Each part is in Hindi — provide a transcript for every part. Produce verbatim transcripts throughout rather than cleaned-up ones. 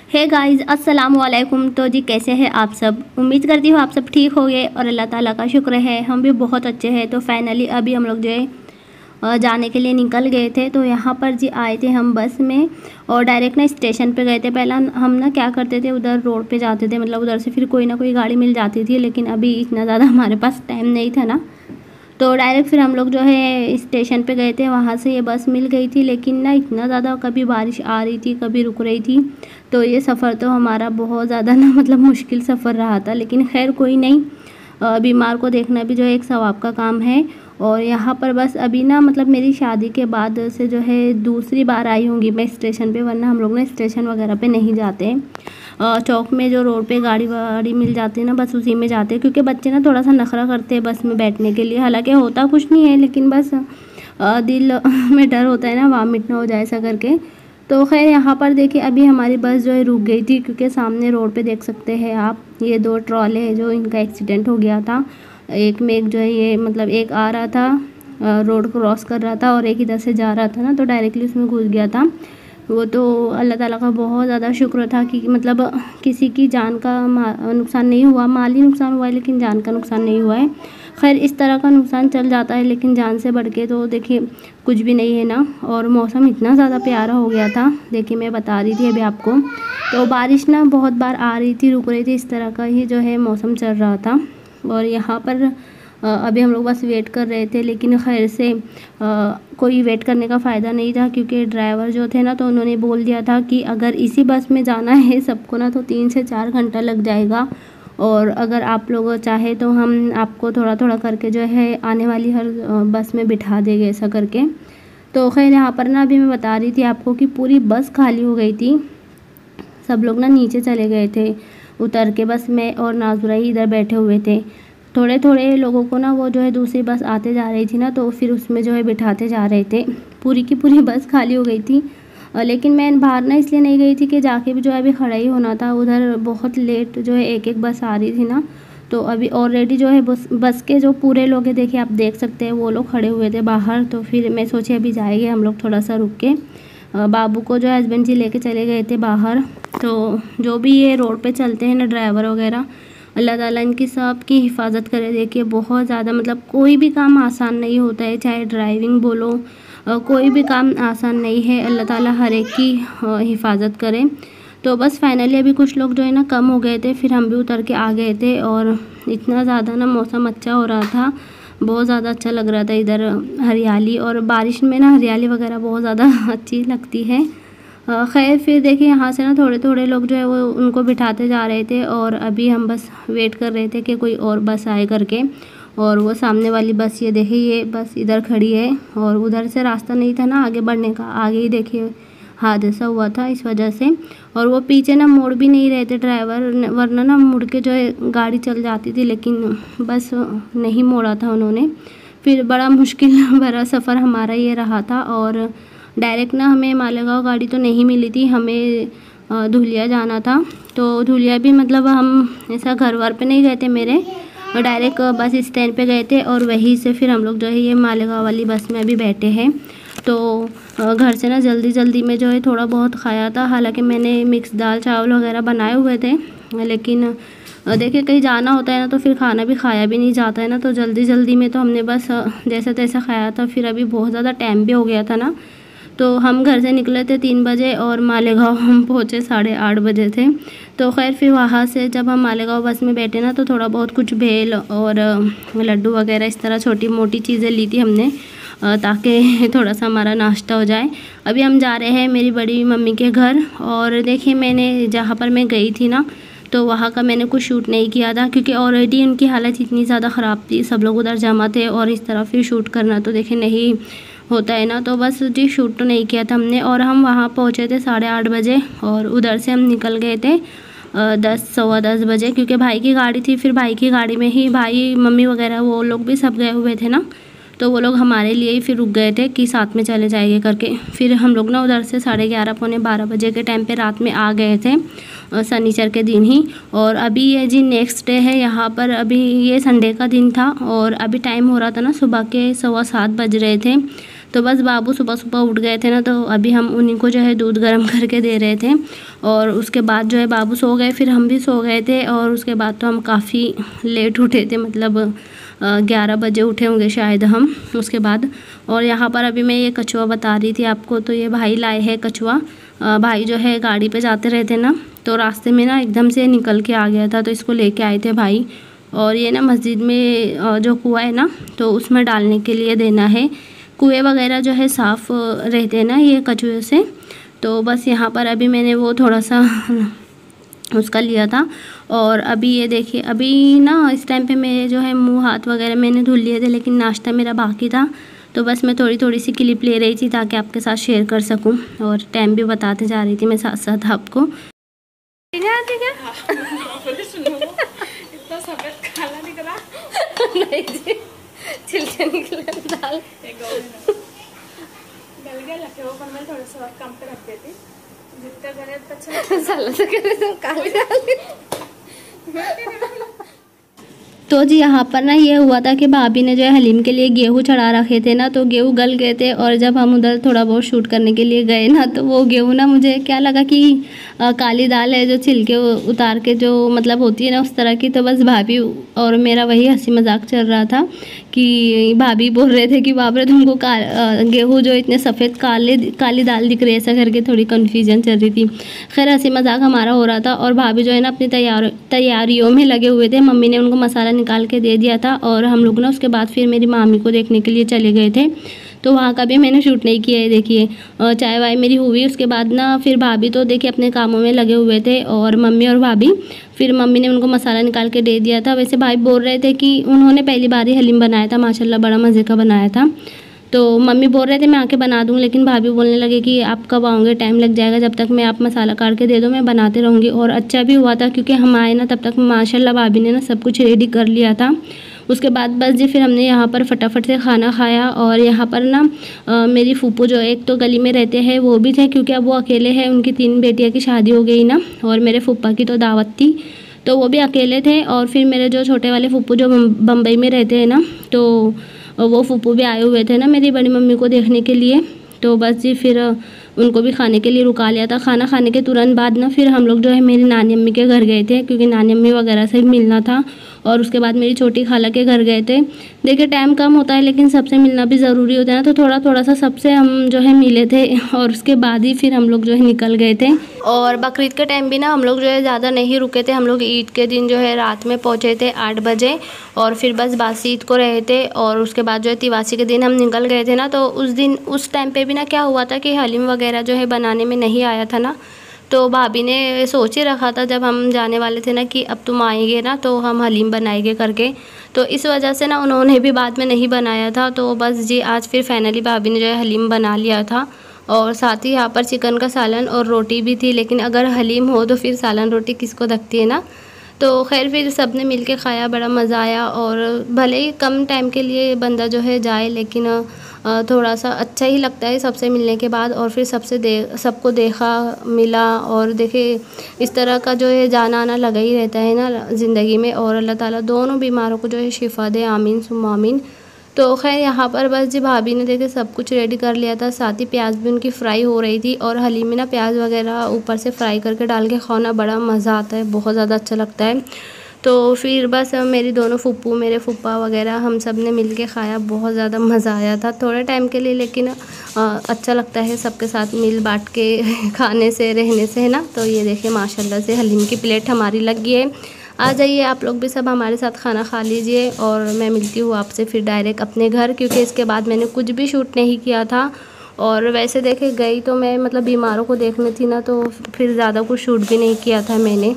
हे गाइस, अस्सलाम वालेकुम। तो जी कैसे हैं आप सब? उम्मीद करती हूँ आप सब ठीक होंगे और अल्लाह ताला का शुक्र है हम भी बहुत अच्छे हैं। तो फाइनली अभी हम लोग जो है अ, जाने के लिए निकल गए थे। तो यहाँ पर जी आए थे हम बस में और डायरेक्ट ना स्टेशन पे गए थे। पहला हम ना क्या करते थे, उधर रोड पे जाते थे, मतलब उधर से फिर कोई ना कोई गाड़ी मिल जाती थी, लेकिन अभी इतना ज़्यादा हमारे पास टाइम नहीं था ना, तो डायरेक्ट फिर हम लोग जो है स्टेशन पे गए थे। वहाँ से ये बस मिल गई थी, लेकिन ना इतना ज़्यादा कभी बारिश आ रही थी कभी रुक रही थी, तो ये सफ़र तो हमारा बहुत ज़्यादा ना मतलब मुश्किल सफ़र रहा था। लेकिन खैर कोई नहीं, बीमार को देखना भी जो है एक सवाब का काम है। और यहाँ पर बस अभी ना मतलब मेरी शादी के बाद से जो है दूसरी बार आई होंगी मैं स्टेशन पे, वरना हम लोग ना स्टेशन वगैरह पे नहीं जाते। चौक में जो रोड पे गाड़ी वाड़ी मिल जाती है ना, बस उसी में जाते हैं, क्योंकि बच्चे ना थोड़ा सा नखरा करते हैं बस में बैठने के लिए। हालांकि होता कुछ नहीं है, लेकिन बस दिल में डर होता है ना वॉमिट ना हो जाए ऐसा करके। तो खैर यहाँ पर देखिए अभी हमारी बस जो है रुक गई थी, क्योंकि सामने रोड पे देख सकते हैं आप ये दो ट्रॉले हैं जो इनका एक्सीडेंट हो गया था। एक में एक जो है ये मतलब एक आ रहा था रोड क्रॉस कर रहा था और एक इधर से जा रहा था ना, तो डायरेक्टली उसमें घुस गया था। वो तो अल्लाह ताला का बहुत ज़्यादा शुक्र था कि मतलब किसी की जान का नुकसान नहीं हुआ, माली नुकसान हुआ है लेकिन जान का नुकसान नहीं हुआ है। खैर इस तरह का नुकसान चल जाता है, लेकिन जान से बढ़ के तो देखिए कुछ भी नहीं है ना। और मौसम इतना ज़्यादा प्यारा हो गया था, देखिए मैं बता रही थी अभी आपको, तो बारिश ना बहुत बार आ रही थी रुक रही थी, इस तरह का ही जो है मौसम चल रहा था। और यहाँ पर अभी हम लोग बस वेट कर रहे थे, लेकिन खैर से आ, कोई वेट करने का फ़ायदा नहीं था, क्योंकि ड्राइवर जो थे ना तो उन्होंने बोल दिया था कि अगर इसी बस में जाना है सबको ना तो तीन से चार घंटा लग जाएगा, और अगर आप लोग चाहे तो हम आपको थोड़ा थोड़ा करके जो है आने वाली हर बस में बिठा देंगे ऐसा करके। तो खैर यहाँ पर ना अभी मैं बता रही थी आपको कि पूरी बस खाली हो गई थी, सब लोग ना नीचे चले गए थे उतर के, बस मैं और नाजुरा ही इधर बैठे हुए थे। थोड़े थोड़े लोगों को ना वो जो है दूसरी बस आते जा रही थी ना, तो फिर उसमें जो है बिठाते जा रहे थे। पूरी की पूरी बस खाली हो गई थी, लेकिन मैं बाहर ना इसलिए नहीं गई थी कि जाके भी जो है अभी खड़ा ही होना था, उधर बहुत लेट जो है एक एक बस आ रही थी ना, तो अभी ऑलरेडी जो है बस बस के जो पूरे लोग हैं देखिए आप देख सकते हैं वो लोग खड़े हुए थे बाहर। तो फिर मैं सोची अभी जाएंगे हम लोग थोड़ा सा रुक के, बाबू को जो हस्बैंड जी लेके चले गए थे बाहर। तो जो भी ये रोड पे चलते हैं ना ड्राइवर वगैरह, अल्लाह ताला इनकी सब की हिफाजत करे। देखिए बहुत ज़्यादा मतलब कोई भी काम आसान नहीं होता है, चाहे ड्राइविंग बोलो, कोई भी काम आसान नहीं है। अल्लाह ताला हर एक की हिफाजत करे। तो बस फाइनली अभी कुछ लोग जो है ना कम हो गए थे, फिर हम भी उतर के आ गए थे। और इतना ज़्यादा ना मौसम अच्छा हो रहा था, बहुत ज़्यादा अच्छा लग रहा था इधर हरियाली, और बारिश में ना हरियाली वगैरह बहुत ज़्यादा अच्छी लगती है। खैर फिर देखिए यहाँ से ना थोड़े थोड़े लोग जो है वो उनको बिठाते जा रहे थे, और अभी हम बस वेट कर रहे थे कि कोई और बस आए करके। और वो सामने वाली बस ये देखिए ये बस इधर खड़ी है, और उधर से रास्ता नहीं था ना आगे बढ़ने का, आगे ही देखिए हादसा हुआ था इस वजह से। और वो पीछे ना मोड़ भी नहीं रहे थे ड्राइवर, वरना ना मुड़ के जो है गाड़ी चल जाती थी, लेकिन बस नहीं मोड़ा था उन्होंने। फिर बड़ा मुश्किल भरा सफ़र हमारा ये रहा था। और डायरेक्ट ना हमें मालेगांव गाड़ी तो नहीं मिली थी, हमें धुलिया जाना था। तो धुलिया भी मतलब हम ऐसा घर वर पे नहीं गए थे मेरे, और डायरेक्ट बस स्टैंड पे गए थे, और वहीं से फिर हम लोग जो है ये मालेगांव वाली बस में अभी बैठे हैं। तो घर से ना जल्दी जल्दी में जो है थोड़ा बहुत खाया था, हालांकि मैंने मिक्स दाल चावल वगैरह बनाए हुए थे, लेकिन देखिए कहीं जाना होता है ना तो फिर खाना भी खाया भी नहीं जाता है ना, तो जल्दी जल्दी में तो हमने बस जैसा तैसा खाया था। फिर अभी बहुत ज़्यादा टाइम भी हो गया था ना, तो हम घर से निकले थे तीन बजे और मालेगांव हम पहुँचे साढ़े आठ बजे थे। तो खैर फिर वहाँ से जब हम मालेगांव बस में बैठे ना, तो थोड़ा बहुत कुछ भेल और लड्डू वगैरह इस तरह छोटी मोटी चीज़ें ली थी हमने, ताकि थोड़ा सा हमारा नाश्ता हो जाए। अभी हम जा रहे हैं मेरी बड़ी मम्मी के घर। और देखिए मैंने जहाँ पर मैं गई थी ना, तो वहाँ का मैंने कुछ शूट नहीं किया था, क्योंकि ऑलरेडी उनकी हालत इतनी ज़्यादा ख़राब थी, सब लोग उधर जमा थे, और इस तरह फिर शूट करना तो देखिए नहीं होता है ना, तो बस जी शूट तो नहीं किया था हमने। और हम वहाँ पहुँचे थे साढ़े आठ बजे, और उधर से हम निकल गए थे दस सवा दस बजे, क्योंकि भाई की गाड़ी थी। फिर भाई की गाड़ी में ही भाई मम्मी वगैरह वो लोग भी सब गए हुए थे ना, तो वो लोग हमारे लिए ही फिर रुक गए थे कि साथ में चले जाएंगे करके। फिर हम लोग ना उधर से साढ़े ग्यारह पौने बारह बजे के टाइम पे रात में आ गए थे, शनिचर के दिन ही। और अभी ये जी नेक्स्ट डे है यहाँ पर, अभी ये संडे का दिन था, और अभी टाइम हो रहा था ना सुबह के सवा सात बज रहे थे। तो बस बाबू सुबह सुबह उठ गए थे ना, तो अभी हम उन्हीं को जो है दूध गर्म करके दे रहे थे। और उसके बाद जो है बाबू सो गए, फिर हम भी सो गए थे। और उसके बाद तो हम काफ़ी लेट उठे थे, मतलब ग्यारह बजे उठे होंगे शायद हम उसके बाद। और यहाँ पर अभी मैं ये कछुआ बता रही थी आपको, तो ये भाई लाए हैं कछुआ। भाई जो है गाड़ी पे जाते रहते ना, तो रास्ते में ना एकदम से निकल के आ गया था, तो इसको लेके आए थे भाई। और ये ना मस्जिद में जो कुआं है ना, तो उसमें डालने के लिए देना है। कुएं वगैरह जो है साफ़ रहते हैं ना ये कछुए से। तो बस यहाँ पर अभी मैंने वो थोड़ा सा उसका लिया था। और अभी ये देखिए, अभी ना इस टाइम पे मेरे जो है मुंह हाथ वगैरह मैंने धुल लिए थे, लेकिन नाश्ता मेरा बाकी था। तो बस मैं थोड़ी थोड़ी सी क्लिप ले रही थी ताकि आपके साथ शेयर कर सकूं, और टाइम भी बताते जा रही थी मैं साथ साथ आपको। इतना सफेद काला निकला नहीं जी, छिलके निकले दाल गल गया लगे वो, पर मैं थोड़ा सा वक्त कम पे रख देती, जितना गले उतना अच्छा साला से करे तो काली डाली। तो जी यहाँ पर ना ये हुआ था कि भाभी ने जो है हलीम के लिए गेहूँ चढ़ा रखे थे ना, तो गेहूँ गल गए थे। और जब हम उधर थोड़ा बहुत शूट करने के लिए गए ना, तो वो गेहूँ ना मुझे क्या लगा कि आ, काली दाल है जो छिलके उतार के जो मतलब होती है ना उस तरह की। तो बस भाभी और मेरा वही हंसी मजाक चल रहा था कि भाभी बोल रहे थे कि बाप रे तुमको गेहूँ जो इतने सफ़ेद काले काली दाल दिख रही है, ऐसा करके थोड़ी कन्फ्यूजन चल रही थी। खैर हंसी मजाक हमारा हो रहा था। और भाभी जो है ना अपनी तैयार तैयारियों में लगे हुए थे। मम्मी ने उनको मसाला निकाल के दे दिया था, और हम लोग ना उसके बाद फिर मेरी मामी को देखने के लिए चले गए थे। तो वहाँ का भी मैंने शूट नहीं किया है। देखिए चाय वाय मेरी हुई, उसके बाद ना फिर भाभी तो देखिए अपने कामों में लगे हुए थे, और मम्मी और भाभी, फिर मम्मी ने उनको मसाला निकाल के दे दिया था। वैसे भाई बोल रहे थे कि उन्होंने पहली बार ही हलीम बनाया था, माशाल्लाह बड़ा मज़े का बनाया था। तो मम्मी बोल रहे थे मैं आके बना दूँ, लेकिन भाभी बोलने लगे कि आप कब आओगे, टाइम लग जाएगा, जब तक मैं आप मसाला काट के दे दो मैं बनाते रहूँगी। और अच्छा भी हुआ था क्योंकि हम आए ना तब तक माशाल्लाह भाभी ने ना सब कुछ रेडी कर लिया था। उसके बाद बस जी फिर हमने यहाँ पर फटाफट से खाना खाया। और यहाँ पर ना आ, मेरी फूफू जो एक तो गली में रहते हैं वो भी थे, क्योंकि अब वो अकेले हैं, उनकी तीन बेटियाँ की शादी हो गई ना, और मेरे फूफा की तो दावत थी, तो वो भी अकेले थे। और फिर मेरे जो छोटे वाले फूफू जो बम्बई में रहते हैं ना, तो वो फूफू भी आए हुए थे ना मेरी बड़ी मम्मी को देखने के लिए। तो बस जी फिर उनको भी खाने के लिए रुका लिया था। खाना खाने के तुरंत बाद ना फिर हम लोग जो है मेरी नानी अम्मी के घर गए थे, क्योंकि नानी अम्मी वगैरह से मिलना था। और उसके बाद मेरी छोटी खाला के घर गए थे। देखिए टाइम कम होता है, लेकिन सबसे मिलना भी ज़रूरी होता है ना, तो थोड़ा थोड़ा सा सबसे हम जो है मिले थे। और उसके बाद ही फिर हम लोग जो है निकल गए थे। और बकरीद के टाइम भी ना हम लोग जो है ज़्यादा नहीं रुके थे। हम लोग ईद के दिन जो है रात में पहुँचे थे आठ बजे, और फिर बस बासी ईद को रहे थे। और उसके बाद जो है तिवासी के दिन हम निकल गए थे ना, तो उस दिन उस टाइम पे भी ना क्या हुआ था कि हलीम वगैरह जो है बनाने में नहीं आया था ना। तो भाभी ने सोच ही रखा था जब हम जाने वाले थे ना कि अब तुम आएंगे ना तो हम हलीम बनाएंगे करके, तो इस वजह से ना उन्होंने भी बाद में नहीं बनाया था। तो बस जी आज फिर फाइनली भाभी ने जो है हलीम बना लिया था। और साथ ही यहाँ पर चिकन का सालन और रोटी भी थी, लेकिन अगर हलीम हो तो फिर सालन रोटी किसको धकती है ना। तो खैर फिर सब ने मिल के खाया, बड़ा मज़ा आया। और भले ही कम टाइम के लिए बंदा जो है जाए, लेकिन थोड़ा सा अच्छा ही लगता है सबसे मिलने के बाद। और फिर सबसे दे सबको देखा मिला, और देखे इस तरह का जो है जाना आना लगा ही रहता है ना ज़िंदगी में। और अल्लाह ताला दोनों बीमारों को जो है शिफा दे, आमीन सुम्मा आमीन। तो खैर यहाँ पर बस जी भाभी ने देखे सब कुछ रेडी कर लिया था, साथ ही प्याज भी उनकी फ्राई हो रही थी। और हलीम में ना प्याज वगैरह ऊपर से फ्राई करके डाल के खाना बड़ा मज़ा आता है, बहुत ज़्यादा अच्छा लगता है। तो फिर बस मेरी दोनों फूफू मेरे फूफा वगैरह हम सब ने मिल के खाया, बहुत ज़्यादा मज़ा आया था थोड़े टाइम के लिए, लेकिन आ, अच्छा लगता है सबके साथ मिल बांट के खाने से रहने से, है ना। तो ये देखिए माशाल्लाह से हलीम की प्लेट हमारी लग गई है। आ जाइए आप लोग भी सब हमारे साथ खाना खा लीजिए। और मैं मिलती हूँ आपसे फिर डायरेक्ट अपने घर, क्योंकि इसके बाद मैंने कुछ भी शूट नहीं किया था। और वैसे देखे गई तो मैं मतलब बीमारों को देखनी थी ना, तो फिर ज़्यादा कुछ शूट भी नहीं किया था मैंने।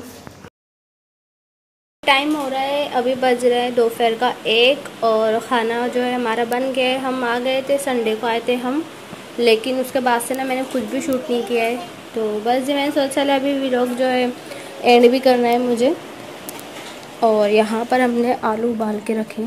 टाइम हो रहा है, अभी बज रहा है दोपहर का एक, और ख़ाना जो है हमारा बन गया है। हम आ गए थे, संडे को आए थे हम, लेकिन उसके बाद से ना मैंने कुछ भी शूट नहीं किया है। तो बस जी मैंने सोचा चला अभी व्लॉग जो है एंड भी करना है मुझे। और यहाँ पर हमने आलू उबाल के रखे।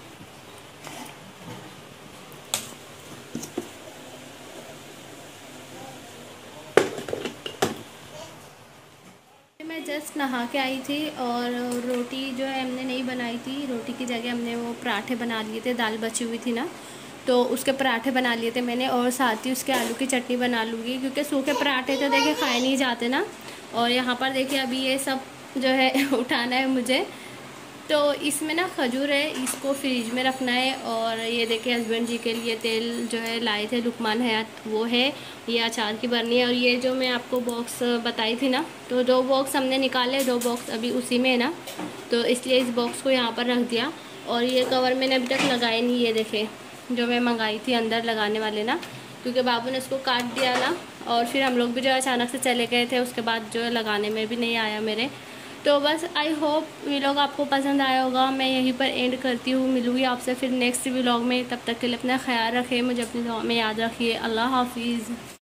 मैं जस्ट नहा के आई थी, और रोटी जो है हमने नहीं बनाई थी, रोटी की जगह हमने वो पराठे बना लिए थे, दाल बची हुई थी ना, तो उसके पराठे बना लिए थे मैंने, और साथ ही उसके आलू की चटनी बना लूँगी, क्योंकि सूखे पराठे तो देखिए खाए नहीं जाते ना। और यहाँ पर देखिए अभी ये सब जो है उठाना है मुझे। तो इसमें ना खजूर है, इसको फ्रिज में रखना है। और ये देखिए हस्बैंड जी के लिए तेल जो है लाए थे लुकमान हयात, वो है। ये अचार की बरनी है। और ये जो मैं आपको बॉक्स बताई थी ना, तो दो बॉक्स हमने निकाले, दो बॉक्स अभी उसी में है ना, तो इसलिए इस बॉक्स को यहाँ पर रख दिया। और ये कवर मैंने अभी तक लगाए नहीं, ये देखे जो मैं मंगाई थी अंदर लगाने वाले ना, क्योंकि बाबू ने इसको काट दिया ना, और फिर हम लोग भी जो अचानक से चले गए थे, उसके बाद जो है लगाने में भी नहीं आया मेरे। तो बस आई होप व्लॉग आपको पसंद आया होगा। मैं यहीं पर एंड करती हूँ, मिलूँगी आपसे फिर नेक्स्ट व्लॉग में। तब तक के लिए अपना ख्याल रखें, मुझे अपनी दुआ में याद रखिए। अल्लाह हाफिज़।